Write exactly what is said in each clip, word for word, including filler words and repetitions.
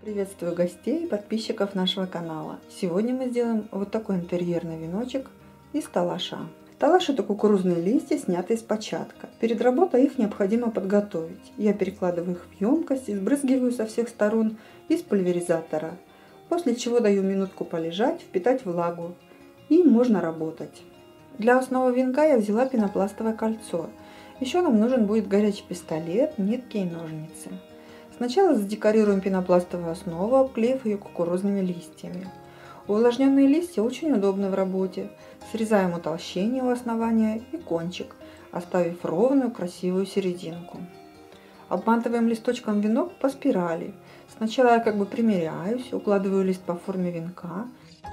Приветствую гостей и подписчиков нашего канала. Сегодня мы сделаем вот такой интерьерный веночек из талаша. Талаш — это кукурузные листья, снятые с початка. Перед работой их необходимо подготовить. Я перекладываю их в емкость и сбрызгиваю со всех сторон из пульверизатора. После чего даю минутку полежать, впитать влагу, и можно работать. Для основы венка я взяла пенопластовое кольцо. Еще нам нужен будет горячий пистолет, нитки и ножницы. Сначала задекорируем пенопластовую основу, обклеив ее кукурузными листьями. Увлажненные листья очень удобны в работе. Срезаем утолщение у основания и кончик, оставив ровную красивую серединку. Обматываем листочком венок по спирали. Сначала я как бы примеряюсь, укладываю лист по форме венка.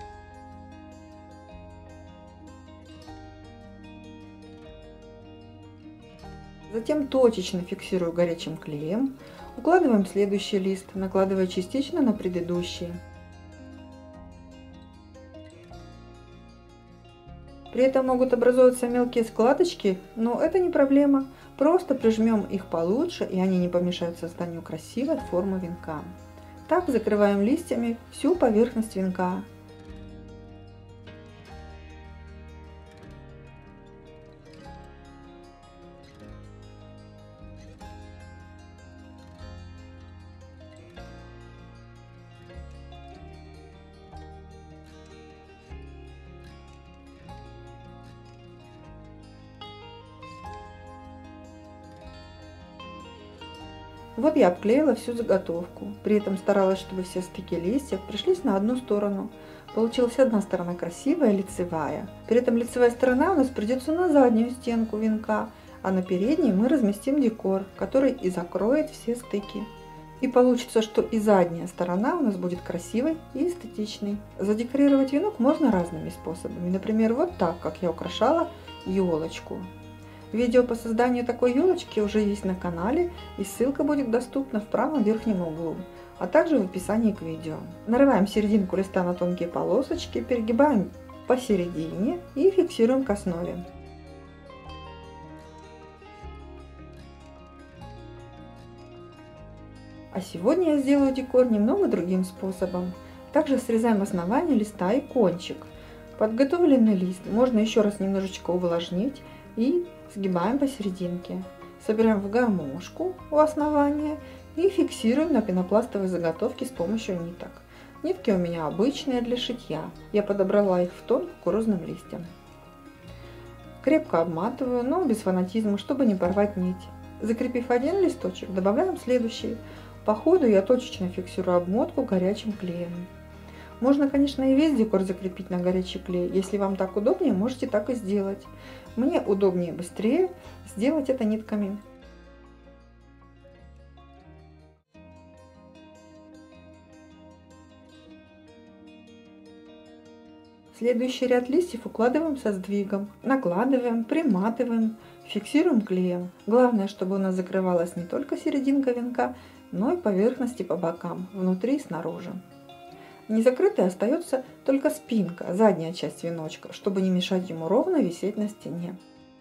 Затем точечно фиксирую горячим клеем. Укладываем следующий лист, накладывая частично на предыдущий. При этом могут образовываться мелкие складочки, но это не проблема. Просто прижмем их получше, и они не помешают созданию красивой формы венка. Так закрываем листьями всю поверхность венка. Вот я обклеила всю заготовку, при этом старалась, чтобы все стыки листьев пришлись на одну сторону. Получилась одна сторона красивая, лицевая. При этом лицевая сторона у нас придется на заднюю стенку венка, а на передней мы разместим декор, который и закроет все стыки. И получится, что и задняя сторона у нас будет красивой и эстетичной. Задекорировать венок можно разными способами. Например, вот так, как я украшала елочку. Видео по созданию такой елочки уже есть на канале, и ссылка будет доступна в правом верхнем углу, а также в описании к видео. Нарываем серединку листа на тонкие полосочки, перегибаем посередине и фиксируем к основе. А сегодня я сделаю декор немного другим способом. Также срезаем основание листа и кончик. Подготовленный лист можно еще раз немножечко увлажнить и сгибаем посерединке. Собираем в гармошку у основания и фиксируем на пенопластовой заготовке с помощью ниток. Нитки у меня обычные для шитья. Я подобрала их в тон кукурузным листьям. Крепко обматываю, но без фанатизма, чтобы не порвать нить. Закрепив один листочек, добавляем следующий. По ходу я точечно фиксирую обмотку горячим клеем. Можно, конечно, и весь декор закрепить на горячий клей. Если вам так удобнее, можете так и сделать. Мне удобнее и быстрее сделать это нитками. Следующий ряд листьев укладываем со сдвигом. Накладываем, приматываем, фиксируем клеем. Главное, чтобы у нас закрывалась не только серединка венка, но и поверхности по бокам, внутри и снаружи. Не закрытой остается только спинка, задняя часть веночка, чтобы не мешать ему ровно висеть на стене.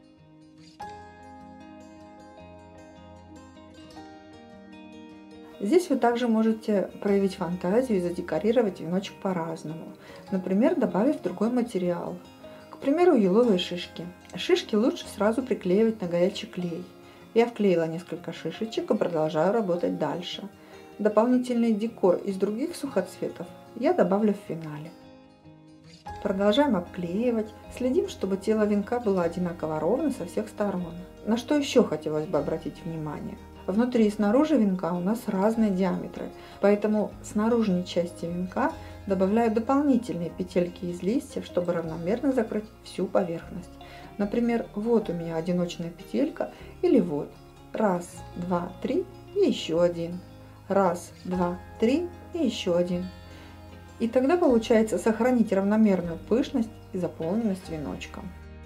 Здесь вы также можете проявить фантазию и задекорировать веночек по-разному, например, добавив другой материал. К примеру, еловые шишки. Шишки лучше сразу приклеивать на горячий клей. Я вклеила несколько шишечек и продолжаю работать дальше. Дополнительный декор из других сухоцветов я добавлю в финале. Продолжаем обклеивать, следим, чтобы тело венка было одинаково ровно со всех сторон. На что еще хотелось бы обратить внимание? Внутри и снаружи венка у нас разные диаметры, поэтому с наружной части венка добавляю дополнительные петельки из листьев, чтобы равномерно закрыть всю поверхность. Например, вот у меня одиночная петелька, или вот раз, два, три и еще один. Раз, два, три и еще один. И тогда получается сохранить равномерную пышность и заполненность веночка.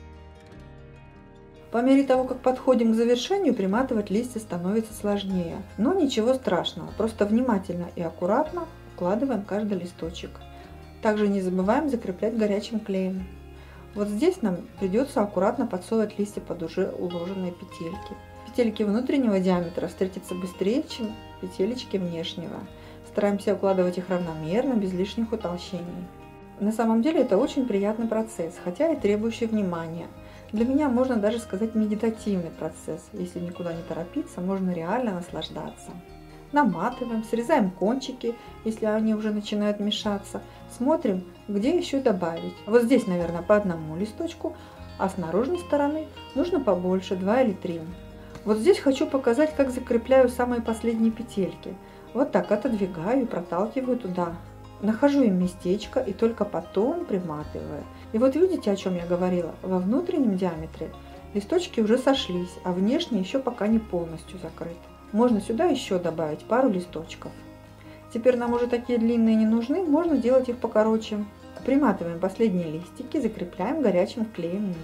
По мере того, как подходим к завершению, приматывать листья становится сложнее. Но ничего страшного, просто внимательно и аккуратно укладываем каждый листочек. Также не забываем закреплять горячим клеем. Вот здесь нам придется аккуратно подсовывать листья под уже уложенные петельки. Петельки внутреннего диаметра встретятся быстрее, чем петелечки внешнего. Стараемся укладывать их равномерно, без лишних утолщений. На самом деле это очень приятный процесс, хотя и требующий внимания. Для меня можно даже сказать медитативный процесс. Если никуда не торопиться, можно реально наслаждаться. Наматываем, срезаем кончики, если они уже начинают мешаться. Смотрим, где еще добавить. Вот здесь, наверное, по одному листочку, а с наружной стороны нужно побольше, два или три. Вот здесь хочу показать, как закрепляю самые последние петельки. Вот так отодвигаю и проталкиваю туда. Нахожу им местечко и только потом приматываю. И вот видите, о чем я говорила? Во внутреннем диаметре листочки уже сошлись, а внешний еще пока не полностью закрыт. Можно сюда еще добавить пару листочков. Теперь нам уже такие длинные не нужны, можно делать их покороче. Приматываем последние листики, закрепляем горячим клеем нить.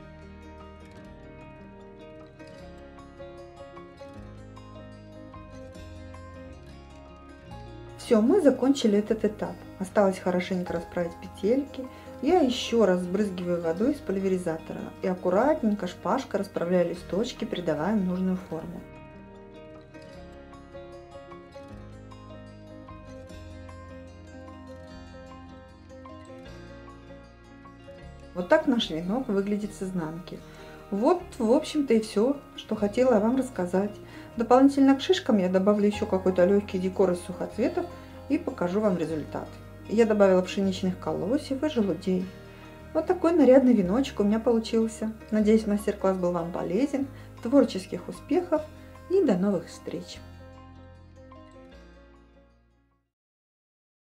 Все, мы закончили этот этап. Осталось хорошенько расправить петельки. Я еще раз сбрызгиваю водой из пульверизатора и аккуратненько шпажкой расправляю листочки, придавая им нужную форму. Вот так наш венок выглядит с изнанки. Вот, в общем-то, и все, что хотела я вам рассказать. Дополнительно к шишкам я добавлю еще какой-то легкий декор из сухоцветов и покажу вам результат. Я добавила пшеничных колосьев и желудей. Вот такой нарядный веночек у меня получился. Надеюсь, мастер-класс был вам полезен. Творческих успехов и до новых встреч!